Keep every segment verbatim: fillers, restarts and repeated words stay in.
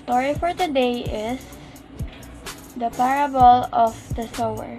story for today is the parable of the sower.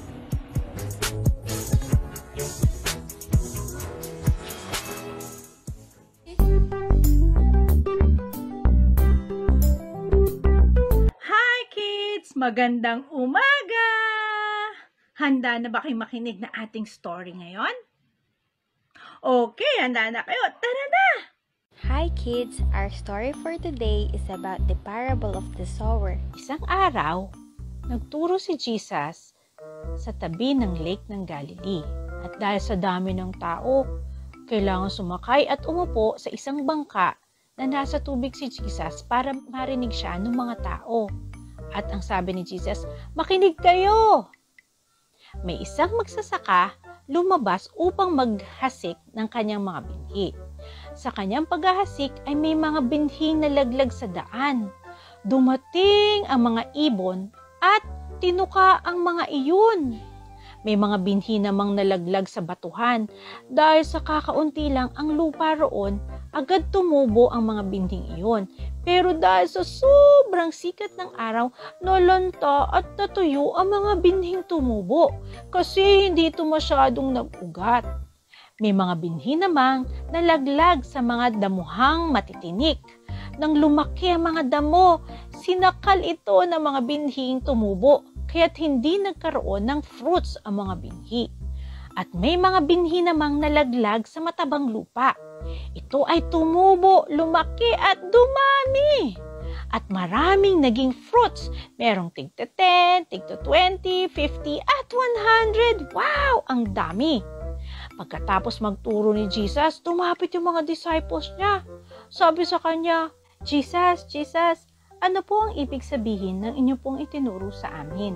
Hi kids! Magandang umaga! Handa na ba kayo makinig na ating story ngayon? Okay, handa na kayo. Tara na! Hi kids! Our story for today is about the parable of the sower. Isang araw, nagturo si Jesus sa tabi ng lake ng Galilee. At dahil sa dami ng tao, kailangan sumakay at umupo sa isang bangka na nasa tubig si Jesus para marinig siya ng mga tao. At ang sabi ni Jesus, makinig kayo! May isang magsasaka lumabas upang maghasik ng kanyang mga binhi. Sa kanyang paghahasik ay may mga binhing nalaglag sa daan. Dumating ang mga ibon at tinuka ang mga iyon. May mga binhi namang nalaglag sa batuhan. Dahil sa kakaunti lang ang lupa roon, agad tumubo ang mga binhing iyon. Pero dahil sa sobrang sikat ng araw, nalanta at natuyo ang mga binhing tumubo kasi hindi ito masyadong nag-ugat. May mga binhi namang nalaglag sa mga damuhang matitinik. Nang lumaki ang mga damo, sinakal ito ng mga binhing tumubo kaya't hindi nagkaroon ng fruits ang mga binhi. At may mga binhi namang nalaglag sa matabang lupa. Ito ay tumubo, lumaki at dumami. At maraming naging fruits. Merong tigta ten, tigta twenty, fifty at one hundred. Wow! Ang dami. Pagkatapos magturo ni Jesus, tumapit yung mga disciples niya. Sabi sa kanya, Jesus, Jesus, ano po ang ibig sabihin ng inyo pong itinuro sa amin?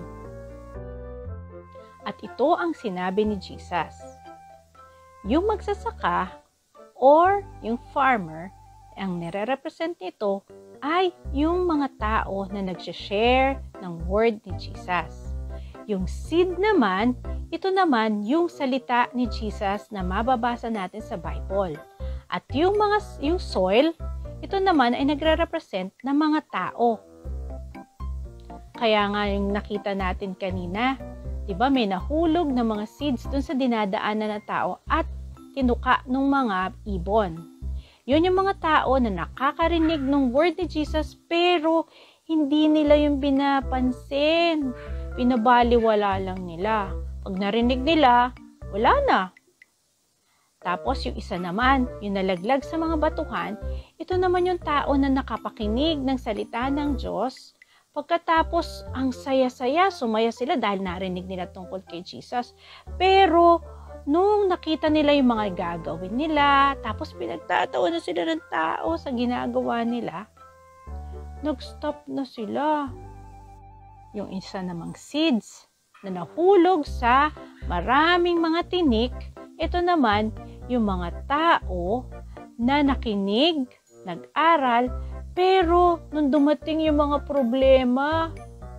At ito ang sinabi ni Jesus. Yung magsasaka or yung farmer, ang nire-represent nito ay yung mga tao na nagsha-share ng word ni Jesus. Yung seed naman, ito naman yung salita ni Jesus na mababasa natin sa Bible. At yung mga yung soil, ito naman ay nagre-represent ng mga tao. Kaya nga yung nakita natin kanina, 'di ba, may nahulog na mga seeds dun sa dinadaanan na tao at tinuka ng mga ibon. Yun yung mga tao na nakakarinig ng word ni Jesus pero hindi nila yung binapansin. Pinabaliwala lang nila. Pag narinig nila, wala na. Tapos yung isa naman, yung nalaglag sa mga batuhan, ito naman yung tao na nakapakinig ng salita ng Diyos. Pagkatapos, ang saya-saya, sumaya sila dahil narinig nila tungkol kay Jesus. Pero, nung nakita nila yung mga gagawin nila, tapos pinagtatawa na sila ng tao sa ginagawa nila, nag-stop na sila. Yung isa namang seeds na nahulog sa maraming mga tinik, ito naman yung mga tao na nakinig, nag-aral, pero nung dumating yung mga problema,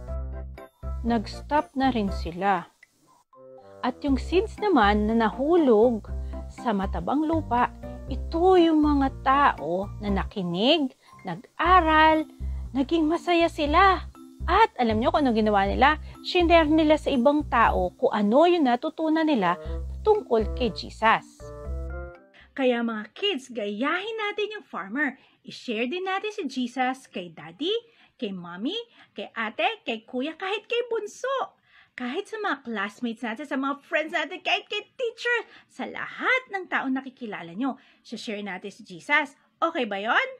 nag-stop na rin sila. At yung seeds naman na nahulog sa matabang lupa, ito yung mga tao na nakinig, nag-aral, naging masaya sila. At alam niyo kung ano ginawa nila? Shinare nila sa ibang tao kung ano yung natutunan nila tungkol kay Jesus. Kaya mga kids, gayahin natin yung farmer. I-share din natin si Jesus kay daddy, kay mommy, kay ate, kay kuya, kahit kay bunso. Kahit sa mga classmates natin, sa mga friends natin, kahit kay teacher, sa lahat ng taong nakikilala nyo, share natin si Jesus. Okay ba yon?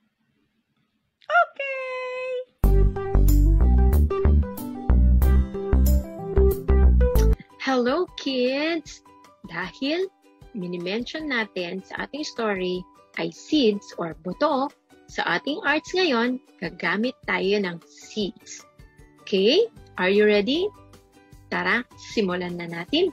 Okay! Hello kids! Dahil minimension natin sa ating story ay seeds or buto, sa ating arts ngayon, gagamit tayo ng seeds. Okay? Are you ready? Tara, simulan na natin.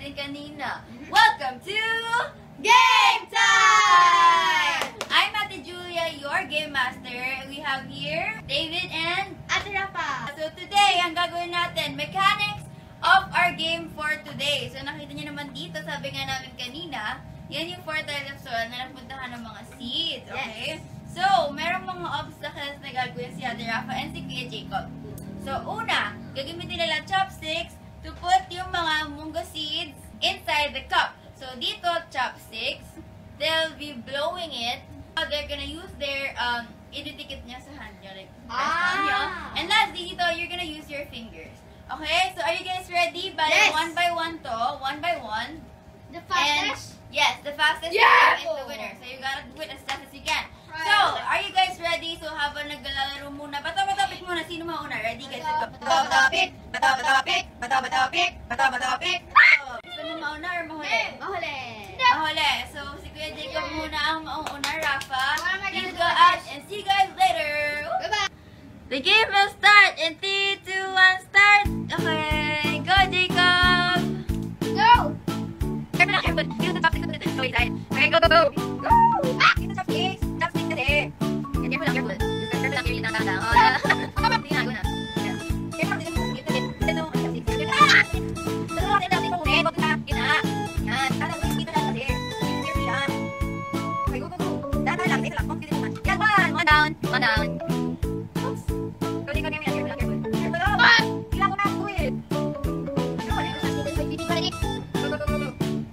natin kanina. Welcome to Game Time! I'm Ate Julia, your Game Master. We have here David and Ate Rafa. So today, ang gagawin natin, mechanics of our game for today. So nakita niyo naman dito, sabi nga namin kanina, yan yung four tiles of soil na napuntahan ng mga seeds, okay? Yes. So, merong mga obstacles na gagawin si Ate Rafa and si Kuya Jacob. So, una, gagamitin nila chopsticks to put yung mga munggo seeds inside the cup. So, dito, chopsticks, they'll be blowing it. They're gonna use their, um, ididikit niya sa hand niya, like, ah. niya. And lastly, dito, you're gonna use your fingers. Okay? So, are you guys ready? By yes. one by one to, one by one. The fastest? And, yes, the fastest yeah. is the winner. So, you gotta do it as fast as you can. So, are you guys ready? So, habang naglalaro muna, bato-bato-pick muna. Sino mauna? Ready, guys? Bato-bato-pick! Bato-bato-pick! Bato-bato-pick! Bato-bato-pick! Gusto mo mauna or mahuli? Mahuli! Mahuli. So, si Kuya Jacob muna ang mauna, Rafa. Please go out and see you guys later! Bye-bye! The game will start in three, two, one, start! Okay, go Jacob! Go! Careful lang, careful. Use the chopsticks to the side. Okay, go, go, go! Go! Ah! Use the chopsticks! Chopsticks kasi! Careful lang, careful. Careful lang, careful lang, careful lang. Oh, na. Hindi na, go na. Careful lang, careful lang. Ito, ito, ito, chopsticks. Ah! Ito, ito, ito, ito, ito, ito, na. Gina. Yan. Kala mo, dito lang kasi. Careful lang. Okay, go, go, go. Dahan lang, ito lang. Confident naman. Yan, one. One down. One down. Oops. Go, go, go, careful lang, careful lang. Careful lang. Ah! Kailangan ko na, do it. Ano, ano, ano, go, go, go, go, go.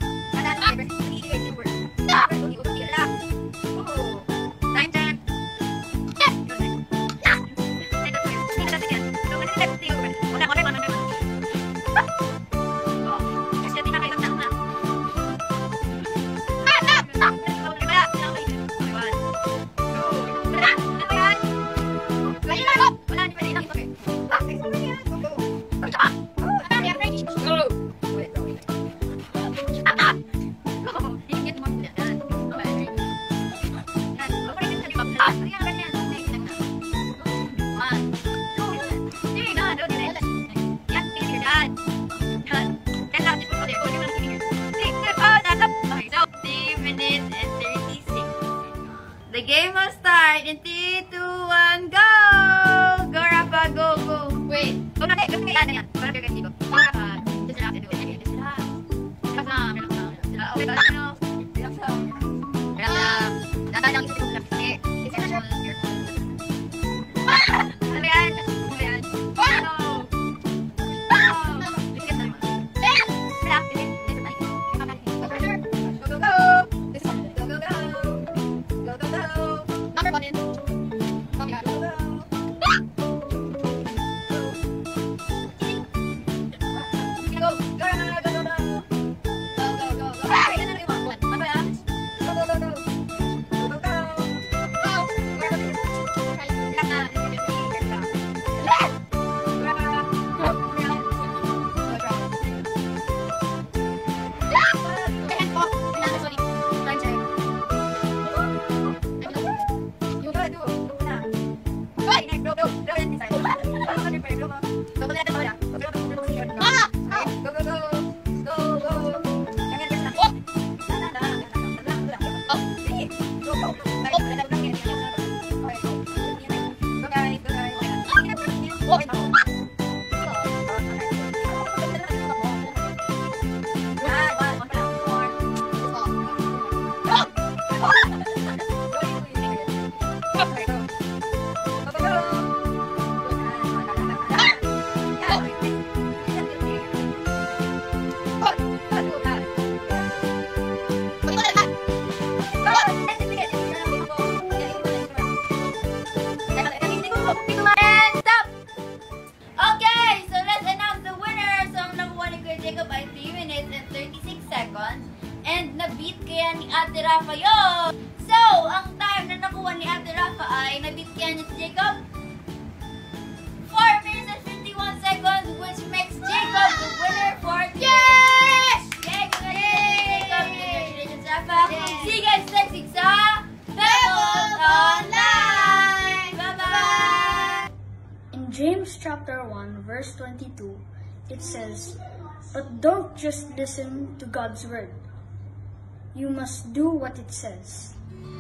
The game will start in three, two, one, go! Go, Rafa, go, go! Wait. Go na, go na, go na, go na, go Go, Rafa. Just relax, do it. Just relax. Relax lang, relax lang. Okay, relax lang. Relax lang. Relax lang. Dahan lang, isip ko lang. Kasi, it's a show. Ano ba yan? Ano ba yan? Ano? Ano? Relax lang. Relax, relax. Go, go, go! Go, go, go! Go, go, go! Number one in. Go, go, go! And na-beat kaya ni Ate Rafa yun. So, ang time na nakuha ni Ate Rafa ay na-beat kaya ni Jacob four minutes and fifty-one seconds, which makes Jacob the winner for today. Yes! Yay! Congratulations, Jacob! Congratulations, Rafa! See you guys next week sa Pebbles Online! Bye-bye! In James chapter one, verse twenty-two, it says, But don't just listen to God's word. You must do what it says.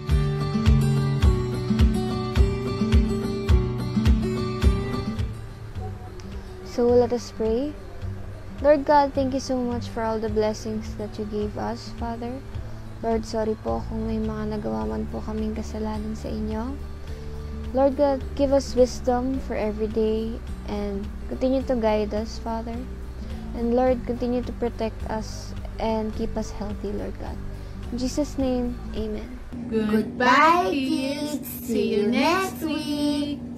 So let us pray. Lord God, thank you so much for all the blessings that you gave us, Father. Lord, sorry po kung may mga nagawa man po kaming kasalanan sa inyo. Lord God, give us wisdom for every day and continue to guide us, Father. And Lord, continue to protect us and keep us healthy, Lord God. In Jesus' name, amen. Goodbye, kids. See you next week.